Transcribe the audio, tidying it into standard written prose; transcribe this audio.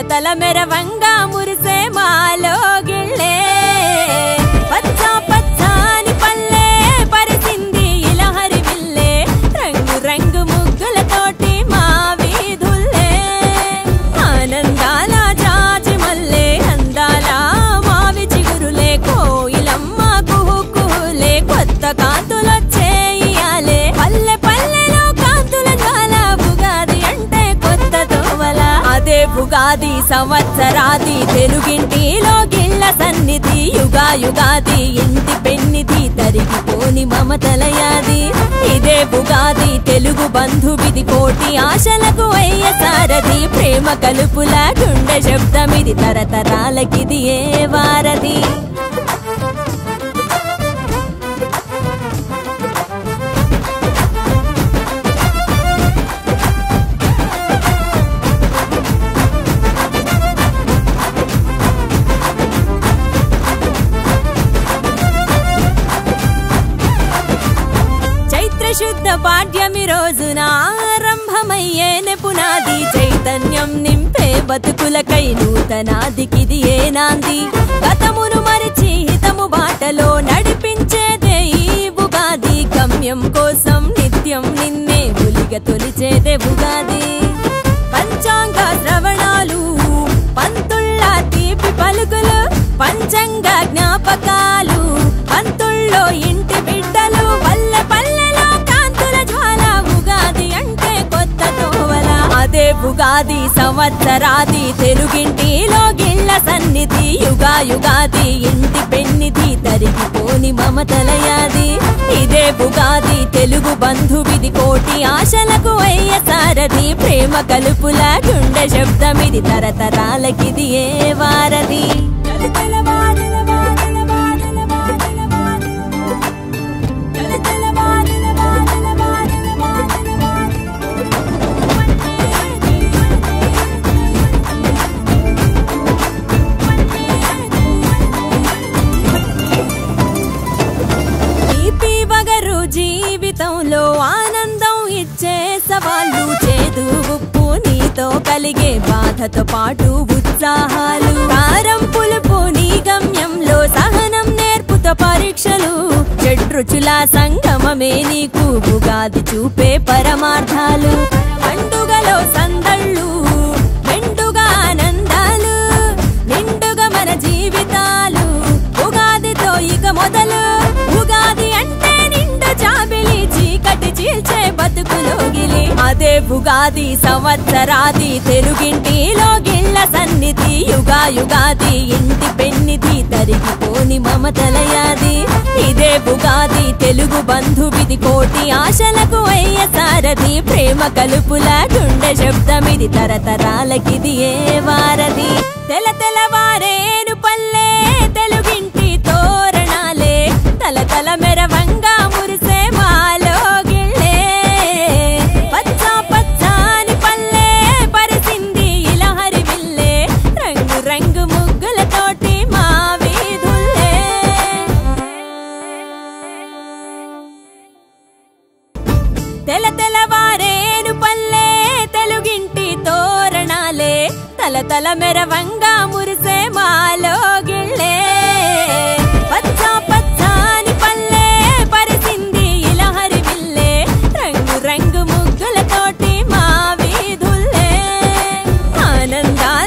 తల మెరవంగా మురిసే మాలో గిళ్ళే పచ్చ పచ్చాని పల్లె పరిసింది ఇలా హరివిల్లే రంగు రంగు ముగ్గులతోటి మా వీధుల్లే ఆనందాల జాజి మల్లె అందాల మావి చిగురులే కోయిలమ్మ కుహు కుహులే కొత్త కాంతులొచ్చేయాలే పల్లె పల్లెలో కాంతుల జ్వాల ఉగాది అంటే కొత్త తోవల అదే ఉగాది సంవత్సరాది తెలుగింటిలో గిళ్ళ సన్నిధి యుగా యుగాది ఇంటి పెన్నిధి తరిగిపోని మమతలయాది ఇదే ఉగాది తెలుగు బంధువిది కోటి ఆశలకు అయ్య సారథి ప్రేమ కలుపుల గుండె శబ్దమిది తరతరాలకిది ఏ వారధి శుద్ధ పాఠ్యమి రోజున ఆరంభమయ్యేనే పునాది చైతన్యం నింపే బతుకులకై నూతనాదికిది ఏ నాంది గతమును మరిచి హితము బాటలో నడిపించేదే ఈ ఉగాది గమ్యం కోసం నిత్యం నిన్నే ఉలిగ తొలిచేదే ఉగాది పంచాంగ శ్రవణాలు పంతుళ్ళ తీపి పలుకులు పంచంగ జ్ఞాపకాలు పంతుల్లో ఇంటి బిడ్డలు పల్లె పల్లెలో కాంతుల జ్వాల ఉగాది అంటే కొత్త తోవల అదే ఉగాది సంవత్సరాది తెలుగింటిలో గిళ్ళ సన్నిధి యుగా యుగాది ఇంటి పెన్నిధి తరిగిపోని మమతలయాది ఇదే ఉగాది తెలుగు బంధువిది కోటి ఆశలకు అయ్య సారథి ప్రేమ కలుపుల గుండె శబ్దమిది తరతరాలకిది ఏ వారధి జీవితంలో ఆనందం ఇచ్చే సవాళ్ళు చేదు ఉప్పు నీతో కలిగే బాధతో పాటు ఉత్సాహాలు కారం పులుపు నీ గమ్యంలో సహనం నేర్పుతో పరీక్షలు షడ్రుచుల సంగమమే నీకు ఉగాది చూపే పరమార్థాలు పండుగలో సందళ్ళు మెండుగా ఆనందాలు నిండుగా మన జీవితాలు ఉగాదితో ఇక మొదలు ఉగాది అంటే జాబిలి చీకటి చీల్చే బతుకులోగిలి అదే ఉగాది సంవత్సరాది తెలుగింటిలో గిళ్ళ సన్నిధి యుగా యుగాది ఇంటి పెన్నిధి తరిగిపోని మమతలయాది ఇదే ఉగాది తెలుగు బంధువిది కోటి ఆశలకు అయ్య సారథి ప్రేమ కలుపుల గుండె శబ్దమిది తరతరాలకిది ఏ వారధి తెల తెల వారేను పల్లె తెలుగింటి తోరణాలే తల తల మెరవంగా మురిసే మాలో గిళ్ళే పచ్చ పచ్చాని పల్లె పరిసింది ఇలా హరివిల్లే రంగు రంగు ముగ్గులతోటి మా వీధుల్లే తెల తెల వారేను పల్లె తెలుగింటి తోరణాలే తల తల మెరవంగా మురిసే మాలో